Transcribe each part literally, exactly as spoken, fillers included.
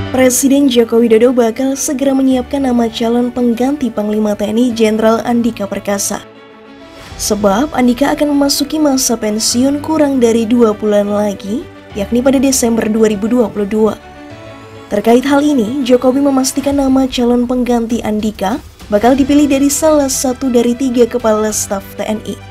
Presiden Joko Widodo bakal segera menyiapkan nama calon pengganti Panglima T N I Jenderal Andika Perkasa. Sebab Andika akan memasuki masa pensiun kurang dari dua bulan lagi, yakni pada Desember dua ribu dua puluh dua. Terkait hal ini, Jokowi memastikan nama calon pengganti Andika bakal dipilih dari salah satu dari tiga kepala staf T N I.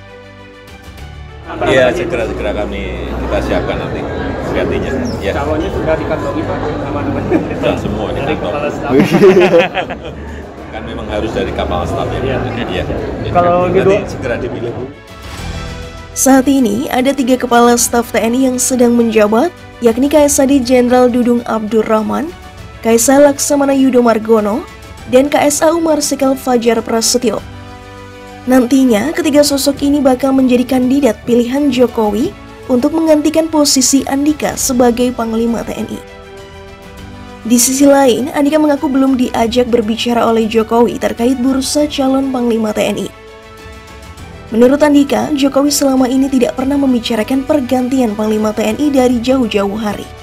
Iya, segera-segera kami kita siapkan nanti gantinya. Ya. Calonnya sudah dikantongi Pak, nama-namanya? Sudah semua dari kepala staf. Kan memang harus dari kepala staf ya. Ya. Kalau gitu segera dipilih. Saat ini ada tiga kepala staf T N I yang sedang menjabat, yakni K S A D Jenderal Dudung Abdurrahman, K S A Laksamana Yudo Margono, dan K S A U Marsikal Fajar Prasetyo. Nantinya, ketiga sosok ini bakal menjadi kandidat pilihan Jokowi untuk menggantikan posisi Andika sebagai Panglima T N I. Di sisi lain, Andika mengaku belum diajak berbicara oleh Jokowi terkait bursa calon Panglima T N I. Menurut Andika, Jokowi selama ini tidak pernah membicarakan pergantian Panglima T N I dari jauh-jauh hari.